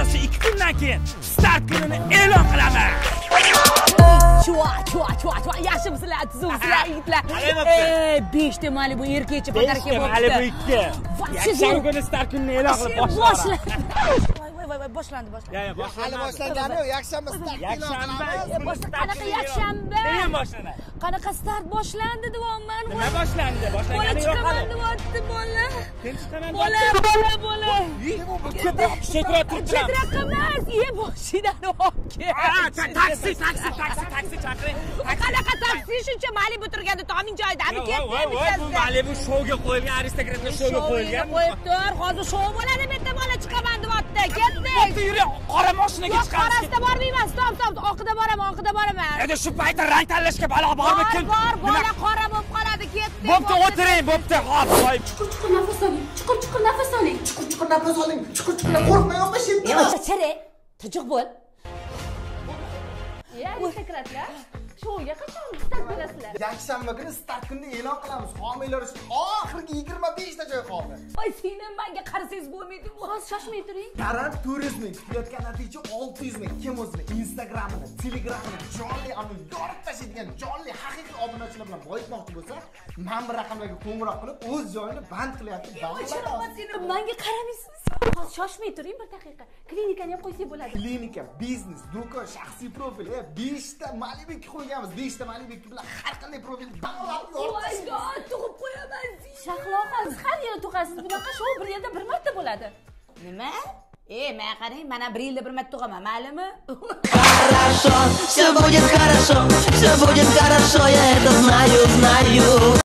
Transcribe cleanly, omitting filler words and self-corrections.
qarasa 2 kundan keyin start kunini e'lon qilaman. Chua, yaxshimisizlar, tuzumsizlar, yigitlar. 5 ta Malibu erkakcha podarka bo'libdi. Malibu 2. Yakshanba kuni start kunini e'lon qilib boshlayman. Voy, boshlandi. Hali boshlangani, yakshanba start qilamiz. Qanaqa yakshanba? Keyin boshlanadi. Qanaqa start boshlandi deyapman. Nima boshlandi? Boshlangani yo'q hali. Deyapti bola. Kim chiqaman? Bola. Chetroq turibman. Chetroq emas, moshinani olib kel. Taksi chaqiring. Qanaqa taksi shuncha Malibu turganda toming joyidami Bu Malibu shouga qo'yilgan, aristokratlar shouga qo'yilgan. Qo'yib tur, hozir shou bo'ladi, bu yerda bola chiqaman deyapti. Ketdik. Yuri, qora mashinaga chiqamiz. Qorasida bormayman, stop. Oqida boraman. Endi shu paytda rang tanlashga balo bormi kim? Bor, bola qora bo'lib qoladi, ketdik. Bo'pti, o'tiring, bo'pti. Hop, voy. Chuqur nafas oling. Chuqur nafas oling. Chuqur nafas oling. Chuqur qo'rqmay yo'qmishim. Chire, tujuq bo'l. Aristokratlar, shouga qachon start berasizlar? Yakshanba kuni start kunini e'lon qilamiz. Homiylar uchun oxirgi 25 ta joy qoldi. Voy, seni menga qarasangiz bo'lmaydi. Hozir shoshmay turing. Garant turizm kutayotgan natija 600 ming. Kim o'zini Instagramini, Telegramini jonli yorib tashlaydigan jonli haqiqiy obunachilar bilan boyitmoqchi bo'lsa, men bu raqamlarga qo'ng'iroq qilib, o'z joyini band qilyapti. Menga qaramaysiz. Hozir shoshmay turing, bir daqiqa. Klinikani ham qo'ysak bo'ladi. Klinika, biznes, do'kon, shaxsiy profil, 5 ta Malibu qo'yganmiz. 5 ta Malibu bilan har qanday profil bog'lab yorib. tug'ib qo'yaman. Shahloqa, siz har yili tug'asiz. Bunaqa shou bir yilda bir marta bo'ladi. Nima? Men qarang, mana 1 yilda bir marta tug'aman, ma'lummi? Хорошо, все будет хорошо, я это знаю.